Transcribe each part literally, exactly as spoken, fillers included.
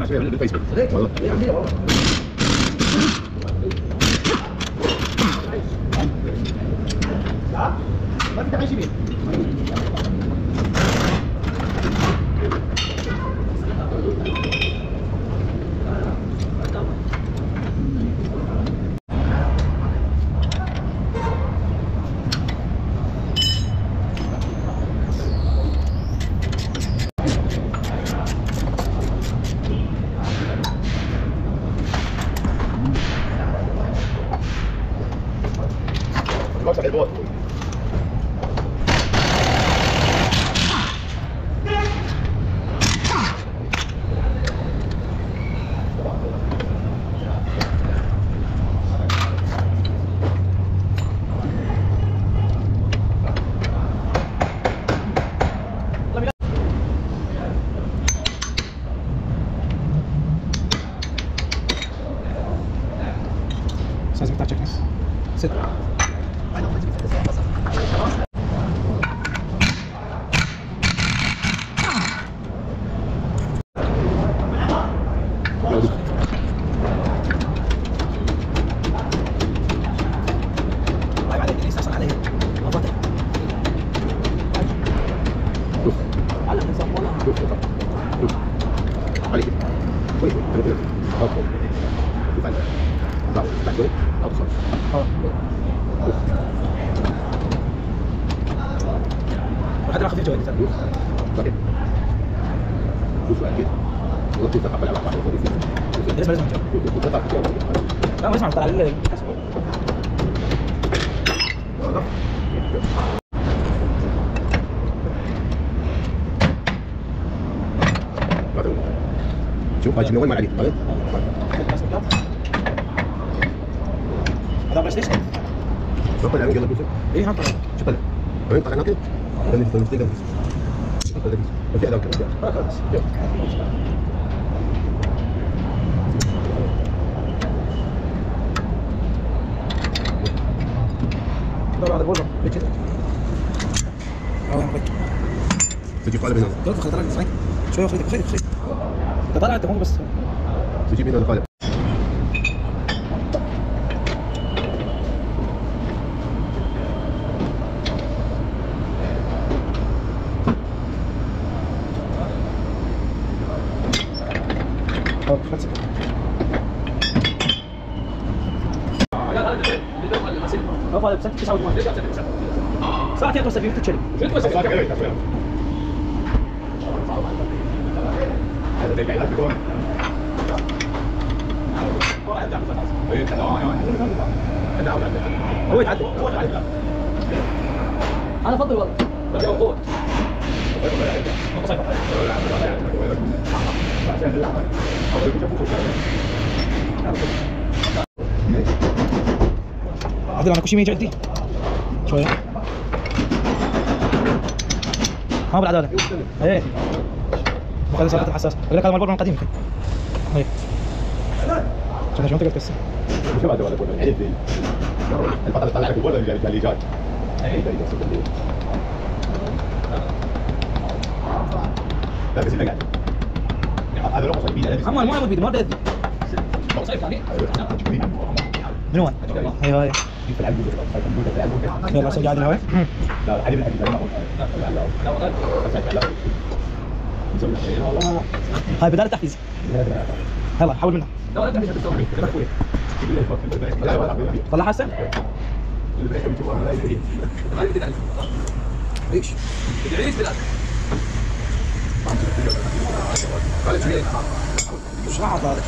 مع شويه بالفيسبوك والله ما في داعي شيء البوت لازم تاعك ناس ست لحد ما خفيف جوي لازم لازم لا ما اسمع طلع لي شوف هاي من وين ما عليك هذا هذا بلاي ستيشن شوف طلع يلا بوسه ايه هذا شوف طلع وين طلعنا كده خلينا نستنى نستنى في هذا كده خلاص هذا بوزه كده اه تجيب قالب هنا دول خطر لك صحيح شويه خليك خليك خليك انت طالع انت مو بس تجيب هنا القالب اه خلاص اه بس تسعة وثمانين ساعتين توصل فيه تشري هو يتعدل انا افضل والله عدل انا كوشي ميجي عندي شويه ها بالعداله ايه وهذا صارت الحساس اقول لك هذا مال برا من قديم يمكن ايه شوف شلون تقدر تكسر شو بعد ولا ولا عيد البطل طلع لك ولا اللي جاي لا بس قاعد هذا رقص البيئه اما ما ابو بيد ما بدي من وين؟ ايوه ايوه في العلبه في العلبه يلا صار قاعد الهواء لا الحليب الحليب لا هاي بدال التحفيز يلا حول منها طلع حسن ليش؟ مش راح هذا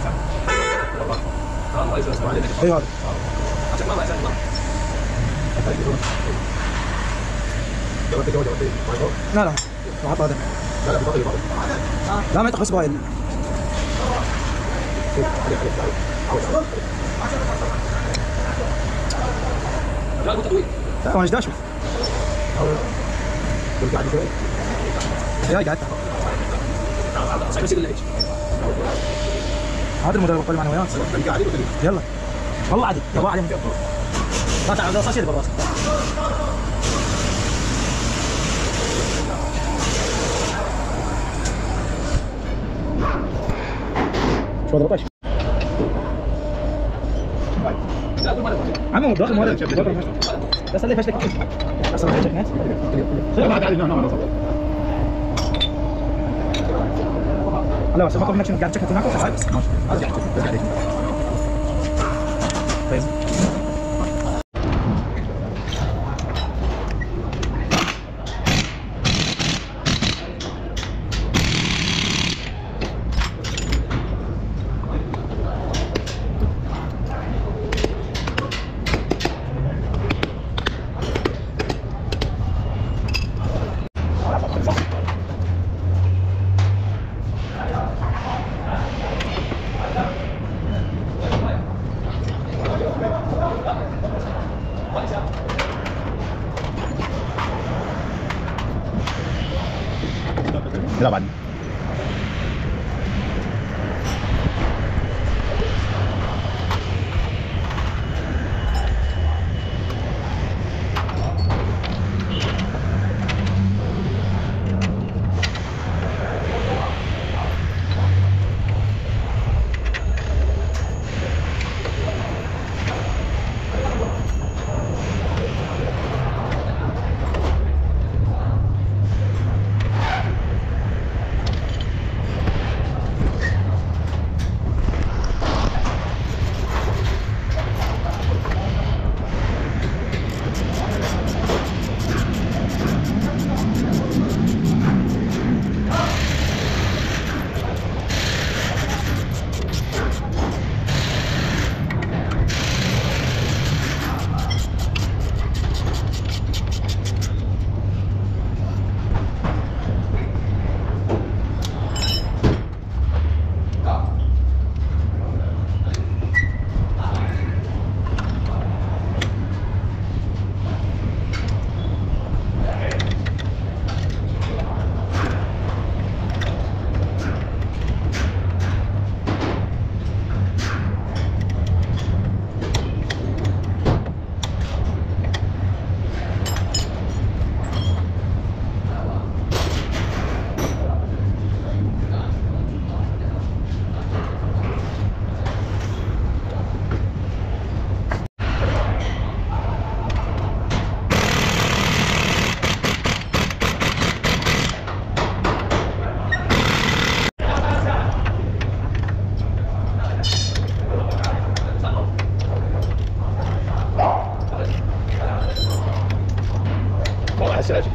ايوه لا لا راح احط هذا لا ما يتخص بايل لا ما ايش داش يا قاعد هذا المدرب القادم انا وياك يلا والله عادي والله عادي ما تعال صار شيء بالراس أربعتاشر. عمو داخل مهرج بس اللي فاشلك اصلا فاشلك ناس لا بس فكر انك قاعد تشكل هناك طيب لا بعد السلاجق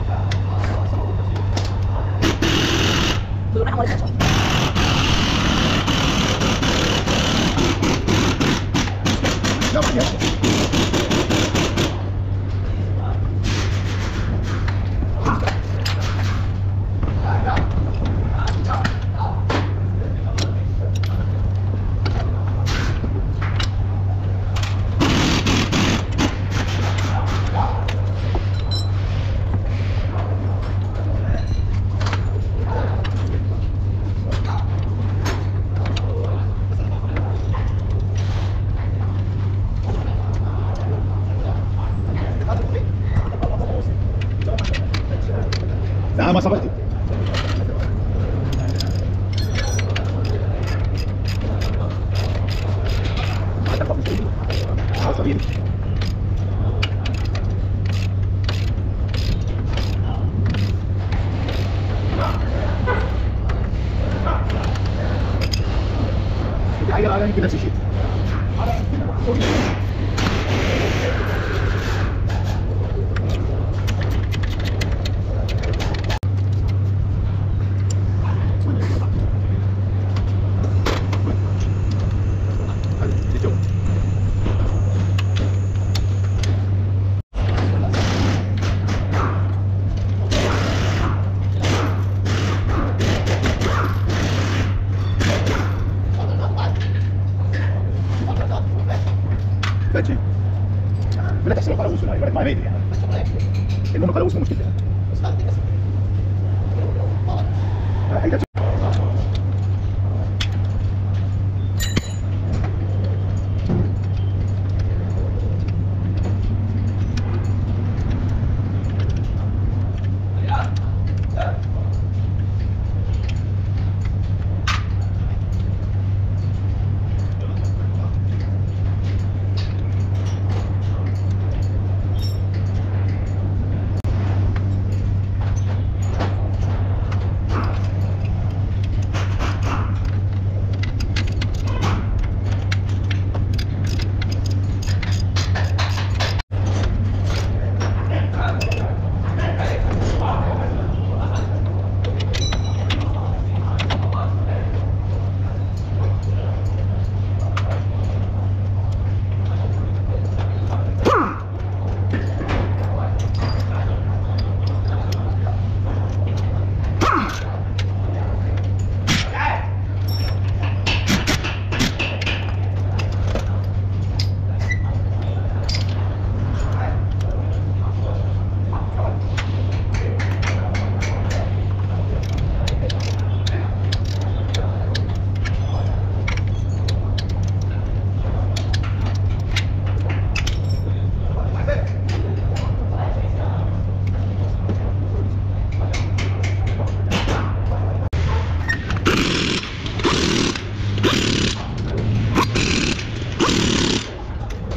لا ما يحصل لا ما صبرتي صبيري تغير على نفس الشيء فاتشي ولا تحسب قلاوس ولا ما ما يدري المهم قلاوس مو مشكله